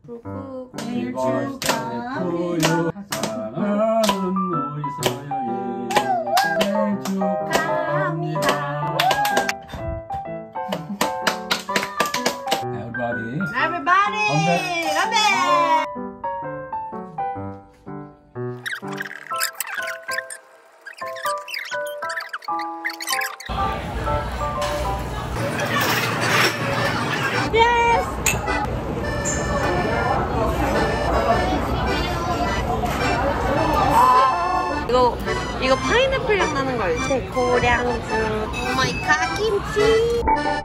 그리고 생일 축하합니다. 사랑하는 우리 서영이 생일 축하합니다. Everybody, 건배! 이거 파인애플 향 나는 거 알지? 고량주 오마이갓 김치.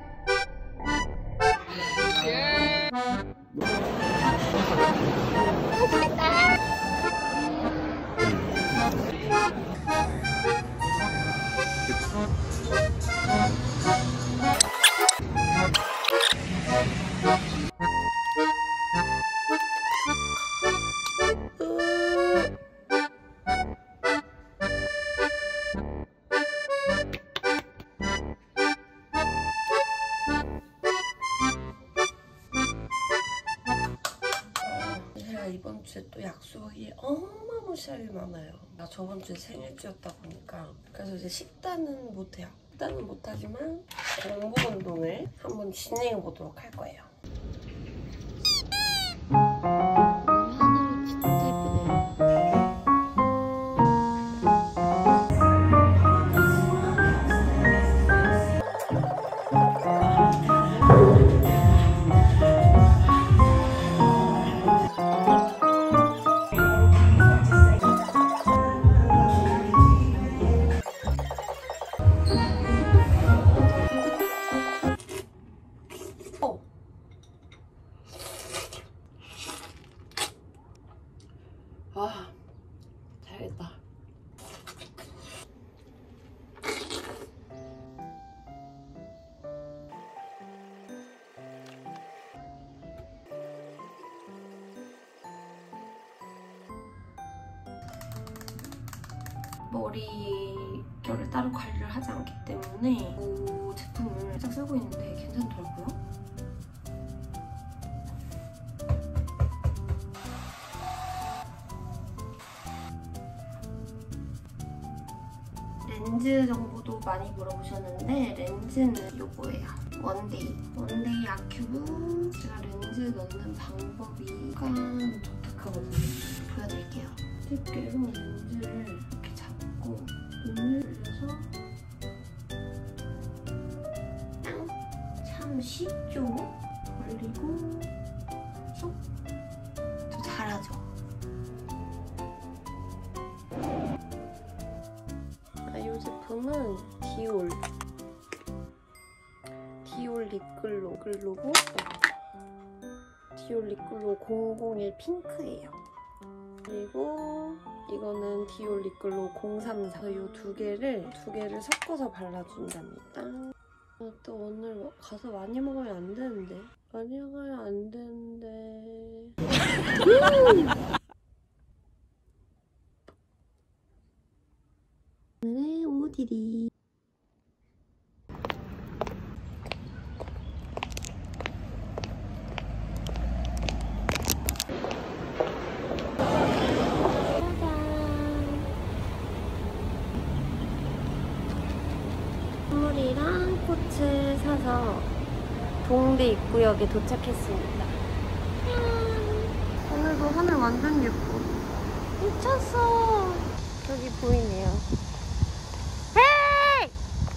이번 주에 또 약속이 어마무시하게 많아요. 나 저번 주에 생일주였다 보니까 그래서 이제 식단은 못해요. 식단은 못하지만 공복 운동을 한번 진행해 보도록 할 거예요. 하늘이 진짜 예쁘네요. 아, 잘했다. 머리결을 따로 관리를 하지 않기 때문에 이 제품을 살짝 쓰고 있는데 괜찮더라고요. 렌즈 정보도 많이 물어보셨는데 렌즈는 이거예요. 원데이 아큐브. 제가 렌즈 넣는 방법이 약간 독특하거든요. 보여드릴게요. 집게로 렌즈를 이렇게 잡고 눈을 올려서 참 쉽죠? 올리고 쏙. 저 잘하죠? 이 제품은 디올 립글로고 디올 립글로 001 핑크예요. 그리고 이거는 디올 립글로 034. 이 두 개를 섞어서 발라준답니다. 또 오늘 가서 많이 먹으면 안 되는데. 오늘의 오디리. 선물이랑 꽃을 사서 동대 입구역에 도착했습니다. 오늘도 하늘 완전 예뻐. 미쳤어. 저기 보이네요. 헤이!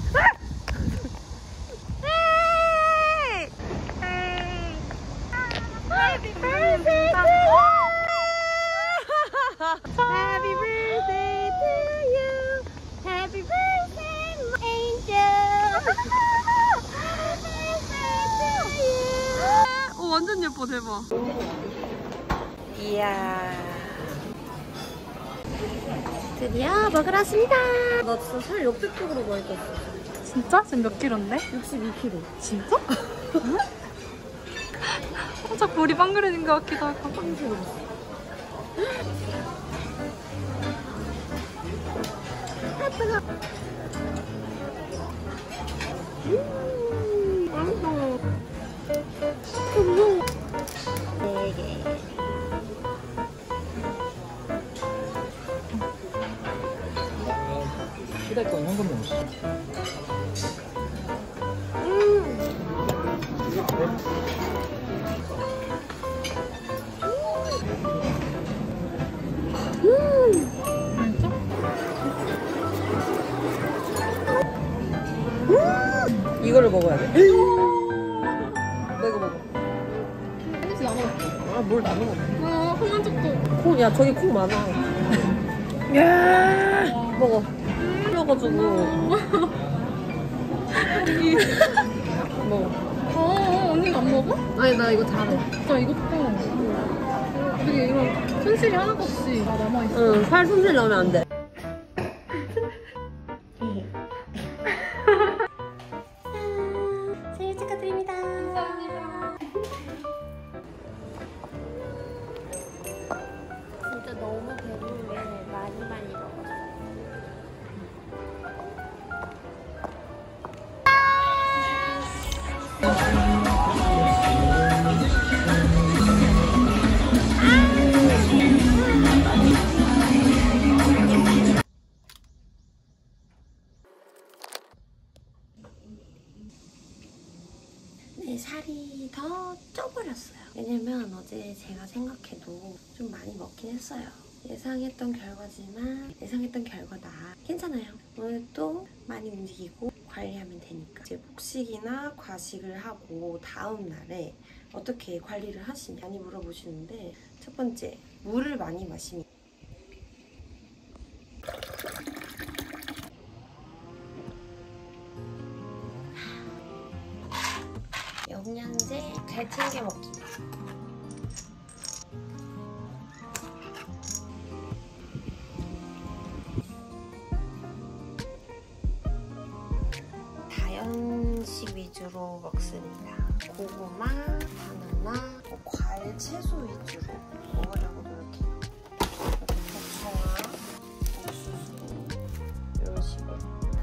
헤이! 헤이! Happy birthday to you! Happy birthday to you! Happy birthday, my angel! Happy birthday to you! 오, 완전 예뻐, 대박. 이야. 드디어 먹으러 왔습니다. 나 진짜 살 역대급으로 많이 쪘어. 진짜? 지금 몇 킬로인데? 62kg. 진짜? 자꾸 우리 빵그레진 것 같기도 하고. 아, 뜨거. 맛있어. 4개. 시달 건 현금 없어. 이거를 먹어야 돼. 너 이거 먹어. 혹시 나눠 먹게. 아, 뭘 나눠 먹어. 콩한 쪽도. 콩, 야, 저기 콩 많아. 야, 먹어. 흘려가지고. 먹어. 언니가 안 먹어? 아니, 나 이거 잘해. 나 이것도. 되게 이런 손실이 하나도 없이 다 남아있어. 응, 팔 손질 넣으면 안 돼. 생일 축하드립니다. 감사합니다. 진짜 너무 배부른 게 많이 먹어서. 네, 살이 더 쪄버렸어요. 왜냐면 어제 제가 생각해도 좀 많이 먹긴 했어요. 예상했던 결과다. 괜찮아요. 오늘 또 많이 움직이고 관리하면 되니까. 이제 폭식이나 과식을 하고 다음 날에 어떻게 관리를 하시냐 많이 물어보시는데, 첫 번째, 물을 많이 마시면 영양제 잘 챙겨 먹기. 다연식 위주로 먹습니다. 고구마, 바나나, 과일, 채소 위주로 먹으려고 노력해요. 복숭아, 옥수수 이런 식으로.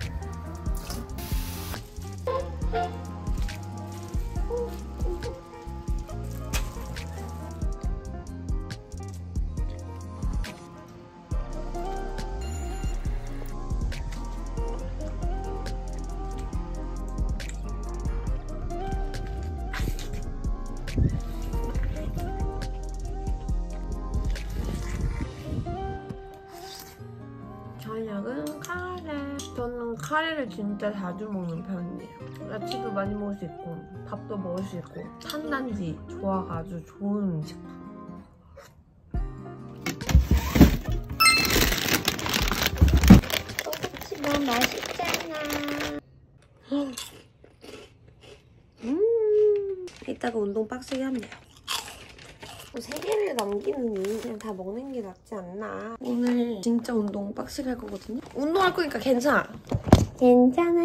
저녁은 카레. 저는 카레를 진짜 자주 먹는 편이에요. 야채도 많이 먹을 수 있고 밥도 먹을 수 있고 탄단지 조화가 아주 좋은 음식품. 떡꼬치 너무 맛있잖아. 이따가 운동 빡세게 하면 돼요. 3개를 남기느니 그냥 다 먹는 게 낫지 않나. 오늘 진짜 운동 빡세게 할 거거든요. 운동할 거니까 괜찮아. 괜찮아.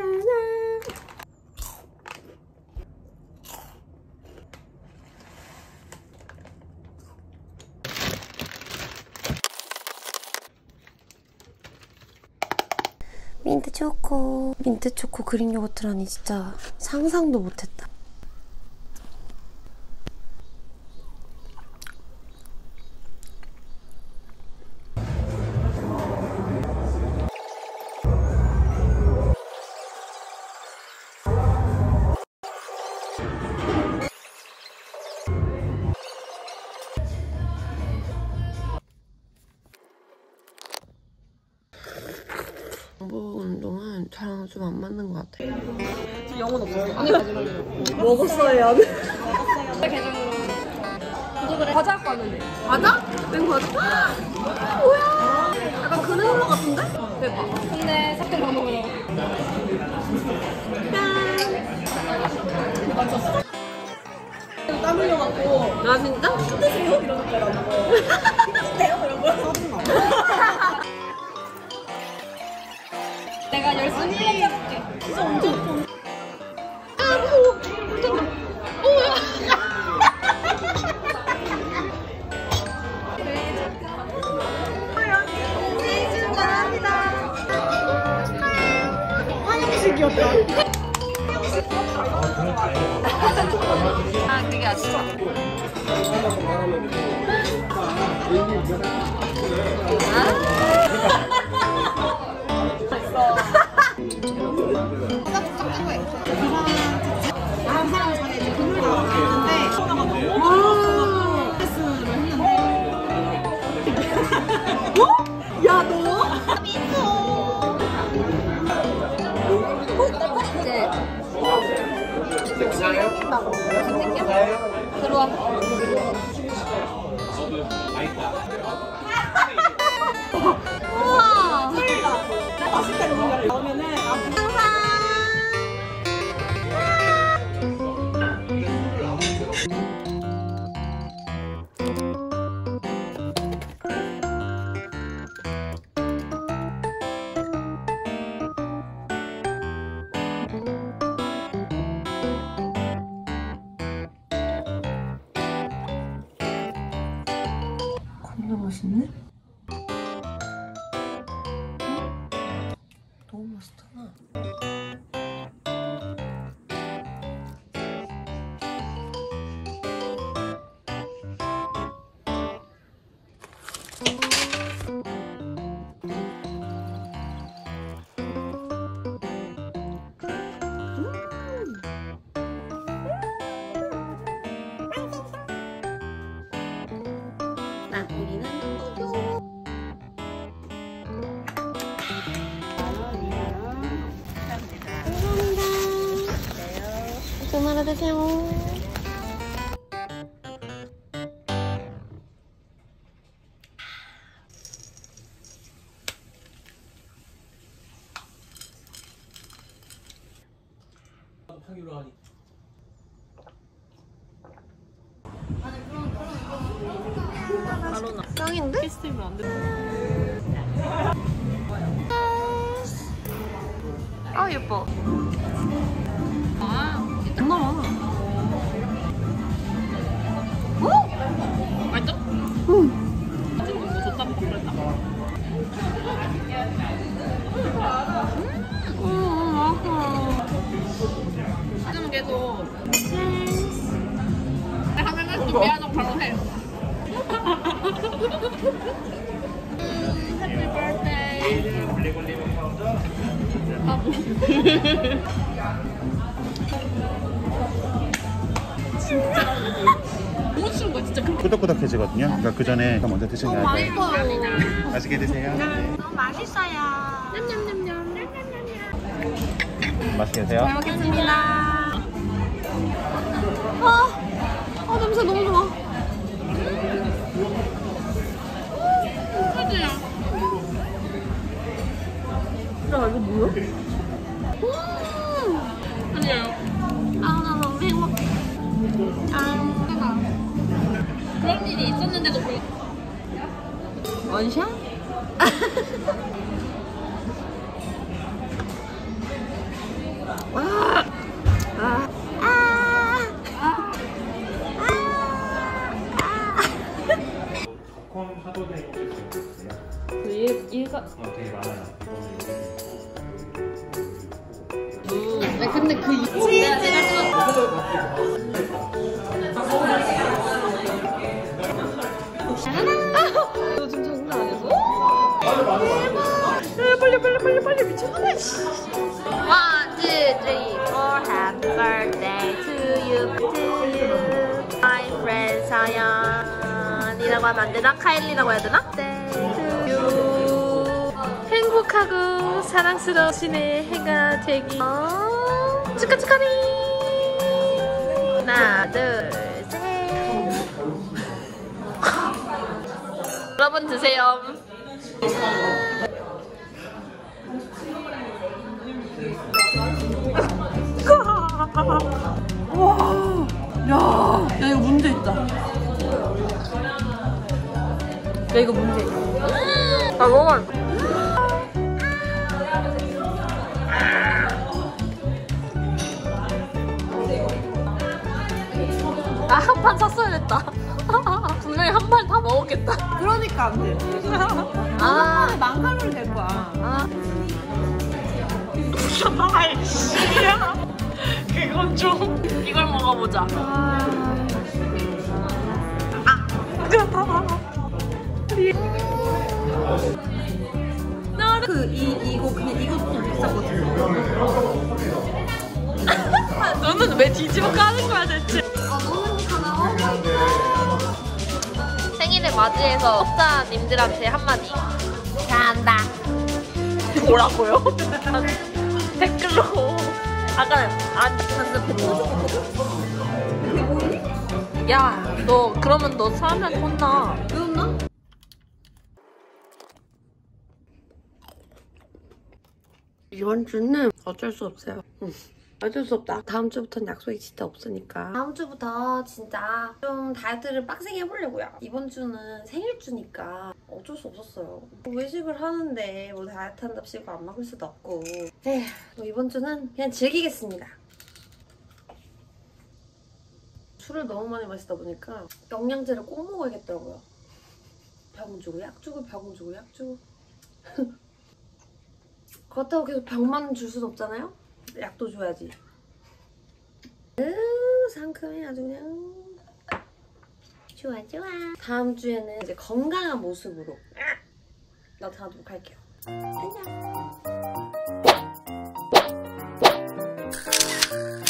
민트 초코 그릭 요거트라니 진짜 상상도 못했다. 정보 운동은 저랑 좀 안 맞는 것 같아요. 영혼 없었어. 아니, 먹었어요. 과자 갖고 왔는데. 과자? 웬 과자? 뭐야? 약간 그늘로 같은데? 대박. 근데 사탕 다 먹으러. 맞췄어. 땀 흘려갖고. 아 진짜? 힘드세요? 이러는 거라고. 힘드세요? 이런 거. 내가 열심히 해볼게. 진짜 엄청 예뻐. 아 무서워. 불탔다. 오야. 생일 축하합니다. 화장실 귀엽다. 아 그게 아시죠? 겁나 맛있네? 너무 맛있잖아. 우리는 감사합니다. 전화로 드세요. 하기로 하니. 짱인데? 페스티벌 안 돼. 아 예뻐. 아, 존나 많아. 어? 맛있어? 응. 지금 뭐 줬다 먹고 그랬다. 하지만 계속. 하면 좀 미안하고 바로 해. Happy birthday. 너무 추운 거 진짜. 꾸덕꾸덕해지거든요. 그러니까 그 전에 먼저 드셔야 돼요. 맛있게 드세요. 너무 맛있어요. 맛있게 드세요. 잘 먹겠습니다. 냄새 너무 좋아. 야 이거 뭐야? 아니에요. 나 너무 행복해. 그런 일이 있었는데도 원샷? 콘 사도된 거 있어요? 얘가 되게 많아요. 근데 그 너 지금 장난 아니었어? 대박! 빨리 미쳤네. 1, 2, 3, 4 Happy birthday to you My friend 서연이라고 하면 안 되나? 카일리라고 해야 되나? Birthday to you 행복하고 사랑스러우신의 해가 되기 축하리 하나 둘 셋 여러분 드세요. 와, 야 이거 문제 있다. 야 이거 문제 있다. 너무 맛있어. 한 판 샀어야 됐다. 분명히 한 판 다 먹었겠다. 그러니까 안 돼. 아, 망가면 될 거야. 아. 아이씨야. 그건 좀. 이걸 먹어보자. 이거 그냥 이것도 비싸거든. 너는 왜 뒤집어 까는 거야 대체? 생일을 맞이해서 업자님들한테 한마디. 잘한다. 뭐라고요? 댓글로. 아까 안 봤는데 야, 너 그러면 너 사람한테 혼나. 왜 혼나? 이번 주는 어쩔 수 없어요. 어쩔 수 없다. 다음 주부터는 약속이 진짜 없으니까. 다음 주부터 진짜 좀 다이어트를 빡세게 해보려고요. 이번 주는 생일주니까 어쩔 수 없었어요. 외식을 하는데 뭐 다이어트 한답시고 안 먹을 수도 없고. 에휴, 뭐 이번 주는 그냥 즐기겠습니다. 술을 너무 많이 마시다 보니까 영양제를 꼭 먹어야겠더라고요. 병 주고 약 주고 병 주고 약 주고. 그렇다고 계속 병만 줄 수는 없잖아요? 약도 줘야지. 상큼해 아주 그냥. 좋아 좋아. 다음 주에는 이제 건강한 모습으로 나타나도록 할게요. 안녕.